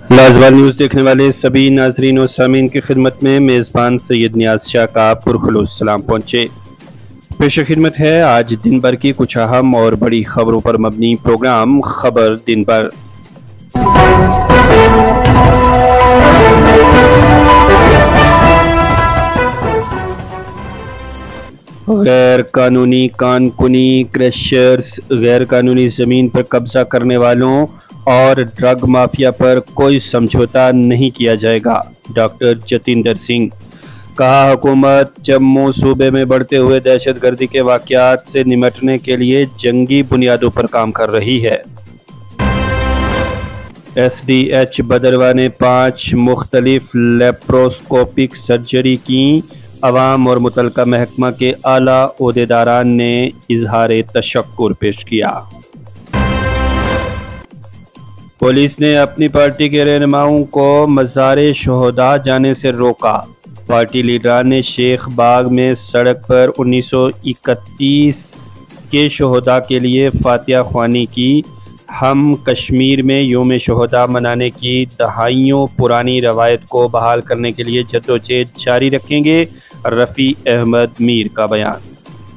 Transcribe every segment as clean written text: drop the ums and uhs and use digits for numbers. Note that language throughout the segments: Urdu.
لازوال نیوز دیکھنے والے سبھی ناظرین و سامعین کی خدمت میں میزبان سید نیاز شاہ کا پرخلوص سلام پہنچے۔ پیش خدمت ہے آج دن بھر کی کچھ اہم اور بڑی خبروں پر مبنی پروگرام خبر دن بھر۔ غیر قانونی کان کنی کریشرز، غیر قانونی زمین پر قبضہ کرنے والوں اور ڈرگ مافیا پر کوئی سمجھوتہ نہیں کیا جائے گا، ڈاکٹر جتیندر سنگھ۔ کہا حکومت جموں صوبے میں بڑھتے ہوئے دہشت گردی کے واقعات سے نمٹنے کے لیے جنگی بنیادوں پر کام کر رہی ہے۔ ایس ڈی ایچ بدروا نے 5 مختلف لیپروسکوپک سرجری کی۔ عوام اور متعلقہ محکمہ کے اعلیٰ عہدیداران نے اظہار تشکر پیش کیا۔ پولیس نے اپنی پارٹی کے رہنماؤں کو مزار شہداء جانے سے روکا۔ پارٹی لیڈران نے شیخ باغ میں سڑک پر 1931 کے شہداء کے لیے فاتحہ خوانی کی۔ ہم کشمیر میں یوم شہداء منانے کی دہائیوں پرانی روایت کو بحال کرنے کے لیے جدوجہد جاری رکھیں گے، رفیع احمد میر کا بیان۔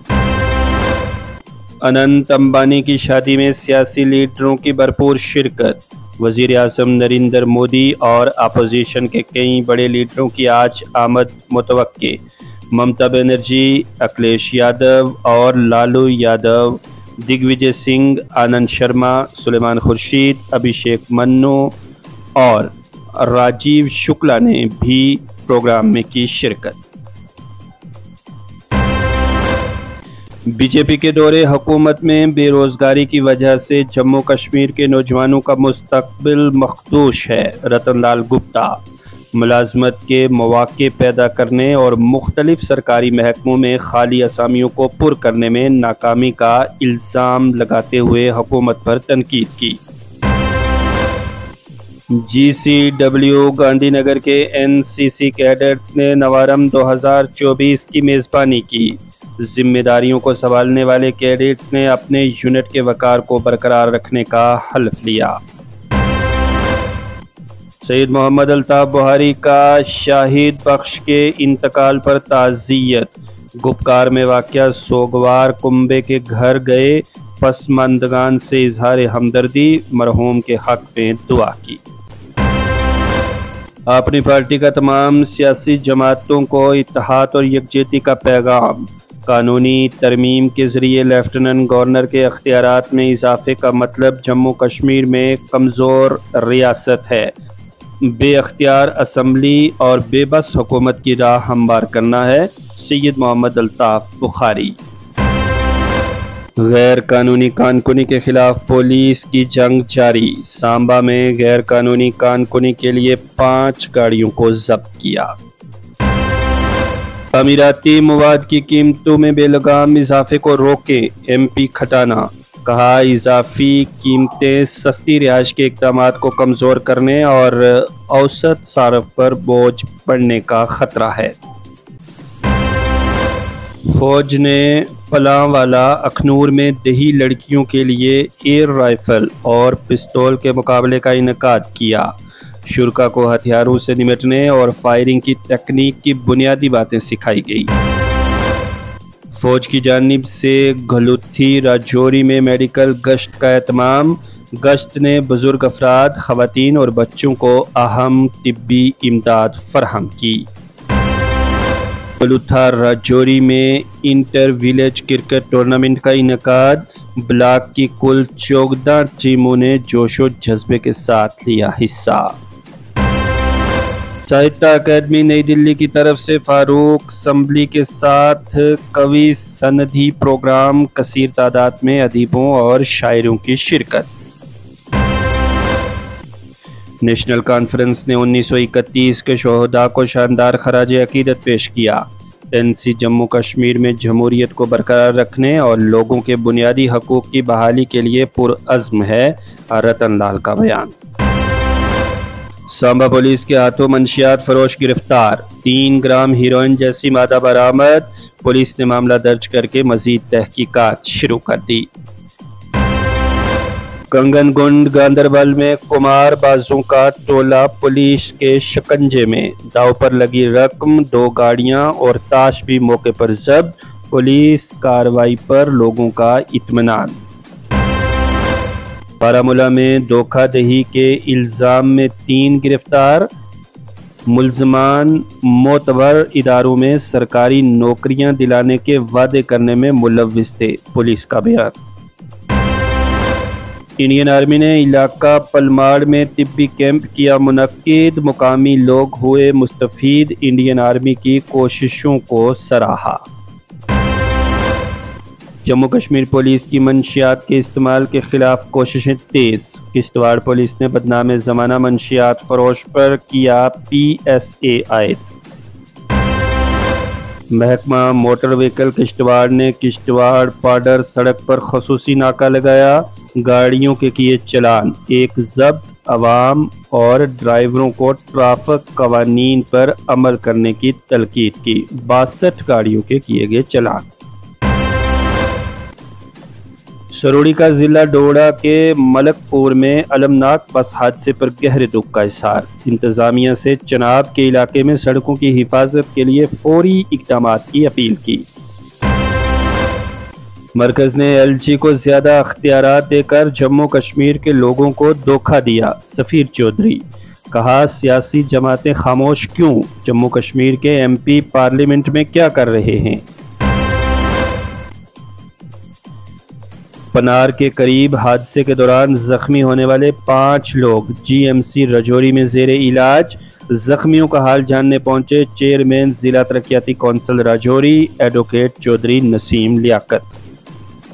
اننت امبانی کی شادی میں سیاسی لیڈروں کی بھرپور شرکت۔ وزیر اعظم نریندر مودی اور اپوزیشن کے کئی بڑے لیڈروں کی آج آمد متوقع۔ ممتا بنرجی، اکھلیش یادو اور لالو یادو، دگ وجے سنگھ، آنند شرما، سلیمان خورشید، ابھیشیک منو اور راجیو شکلا نے بھی پروگرام میں کی شرکت۔ بی جے پی کے دور حکومت میں بے روزگاری کی وجہ سے جموں کشمیر کے نوجوانوں کا مستقبل مخدوش ہے، رتن لال گپتا۔ ملازمت کے مواقع پیدا کرنے اور مختلف سرکاری محکموں میں خالی اسامیوں کو پر کرنے میں ناکامی کا الزام لگاتے ہوئے حکومت پر تنقید کی۔ G C W Gandhi Nagar کے این سی سی کیڈٹس نے نوارم 2024 کی میزبانی کی۔ ذمہ داریوں کو سنبھالنے والے کیڈٹس نے اپنے یونٹ کے وقار کو برقرار رکھنے کا حلف لیا۔ سید محمد الطاف بخاری کا شاہد بخش کے انتقال پر تعزیت۔ گپکار میں واقع سوگوار کنبے کے گھر گئے پسماندگان سے اظہار ہمدردی، مرحوم کے حق میں دعا کی۔ اپنی پارٹی کا تمام سیاسی جماعتوں کو اتحاد اور یکجہتی کا پیغام۔ قانونی ترمیم کے ذریعے لیفٹیننٹ گورنر کے اختیارات میں اضافے کا مطلب جموں کشمیر میں کمزور ریاست ہے، بے اختیار اسمبلی اور بے بس حکومت کی راہ ہموار کرنا ہے، سید محمد الطاف بخاری۔ غیر قانونی کان کنی کے خلاف پولیس کی جنگ جاری۔ سانبا میں غیر قانونی کان کنی کے لیے 5 گاڑیوں کو ضبط کیا۔ تعمیراتی مواد کی قیمتوں میں بے لگام اضافے کو روکیں، ایم پی کھٹانا۔ کہا اضافی قیمتیں سستی رہائش کے اقدامات کو کمزور کرنے اور اوسط صارف پر بوجھ پڑنے کا خطرہ ہے۔ فوج نے پلاں والا اکھنور میں دیہی لڑکیوں کے لیے ایئر رائفل اور پستول کے مقابلے کا انعقاد کیا۔ شرکاء کو ہتھیاروں سے نمٹنے اور فائرنگ کی تکنیک کی بنیادی باتیں سکھائی گئی۔ فوج کی جانب سے گھلوتھی راجوری میں میڈیکل گشت کا اہتمام۔ گشت نے بزرگ افراد، خواتین اور بچوں کو اہم طبی امداد فراہم کی۔ گلوتھا راجوری میں انٹر ولیج کرکٹ ٹورنامنٹ کا انعقاد۔ بلاک کی کل 14 ٹیموں نے جوش و جذبے کے ساتھ لیا حصہ۔ ساہتیہ اکیڈمی نئی دلی کی طرف سے فاروق اسمبلی کے ساتھ قوی سندھی پروگرام، کثیر تعداد میں ادیبوں اور شاعروں کی شرکت۔ نیشنل کانفرنس نے 1931 کے شہداء کو شاندار خراج عقیدت پیش کیا۔ این سی جموں کشمیر میں جمہوریت کو برقرار رکھنے اور لوگوں کے بنیادی حقوق کی بحالی کے لیے پرعزم ہے، رتن لال کا بیان۔ سانبا پولیس کے ہاتھوں منشیات فروش گرفتار، 3 گرام ہیروئن جیسی مادہ برآمد۔ پولیس نے معاملہ درج کر کے مزید تحقیقات شروع کر دی۔ کنگن گنڈ گاندربل میں کمار بازوں کا ٹولہ پولیس کے شکنجے میں، داؤ پر لگی رقم، 2 گاڑیاں اور تاش بھی موقع پر ضبط، پولیس کارروائی پر لوگوں کا اطمینان۔ بارہمولہ میں دھوکہ دہی کے الزام میں 3 گرفتار، ملزمان معتبر اداروں میں سرکاری نوکریاں دلانے کے وعدے کرنے میں ملوث تھے، پولیس کا بیان۔ انڈین آرمی نے علاقہ پلماڑ میں طبی کیمپ کیا منعقد، مقامی لوگ ہوئے مستفید، انڈین آرمی کی کوششوں کو سراہا۔ جموں کشمیر پولیس کی منشیات کے استعمال کے خلاف کوششیں تیز، کشتواڑ پولیس نے بدنام زمانہ منشیات فروش پر کیا PSA عائد۔ محکمہ موٹر وہیکل کشتواڑ نے کشتواڑ پاڈر سڑک پر خصوصی ناکہ لگایا، گاڑیوں کے کیے چلان، 1 ضبط، عوام اور ڈرائیوروں کو ٹریفک قوانین پر عمل کرنے کی تلقین کی، 62 گاڑیوں کے کیے گئے چلان۔ سروڑی کا ضلع ڈوڈا کے ملک پور میں المناک بس حادثے پر گہرے دکھ کا اظہار، انتظامیہ سے چناب کے علاقے میں سڑکوں کی حفاظت کے لیے فوری اقدامات کی اپیل کی۔ مرکز نے LG کو زیادہ اختیارات دے کر جموں کشمیر کے لوگوں کو دھوکہ دیا، سفیر چودھری، کہا سیاسی جماعتیں خاموش کیوں، جموں کشمیر کے MP پارلیمنٹ میں کیا کر رہے ہیں۔ پنار کے قریب حادثے کے دوران زخمی ہونے والے 5 لوگ GMC رجوری میں زیر علاج، زخمیوں کا حال جاننے پہنچے چیئرمین ضلع ترقیاتی کونسل راجوری ایڈوکیٹ چودھری نسیم لیاقت۔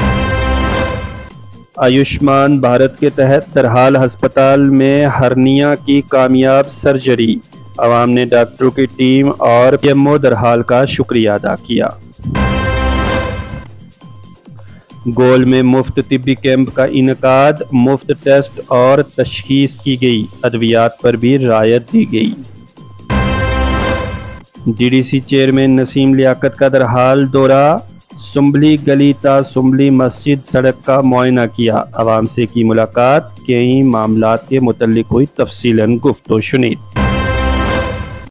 آیوشمان بھارت کے تحت ترحال ہسپتال میں ہرنیا کی کامیاب سرجری، عوام نے ڈاکٹروں کی ٹیم اور PMO درحال کا شکریہ ادا کیا۔ گول میں مفت طبی کیمپ کا انعقاد، مفت ٹیسٹ اور تشخیص کی گئی، ادویات پر بھی رعایت دی گئی۔ DDC چیئرمین نسیم لیاقت کا درحال دورہ، سنبلی گلی تا سنبلی مسجد سڑک کا معائنہ کیا، عوام سے کی ملاقات، کئی معاملات کے متعلق ہوئی تفصیلاً گفتگو شنید۔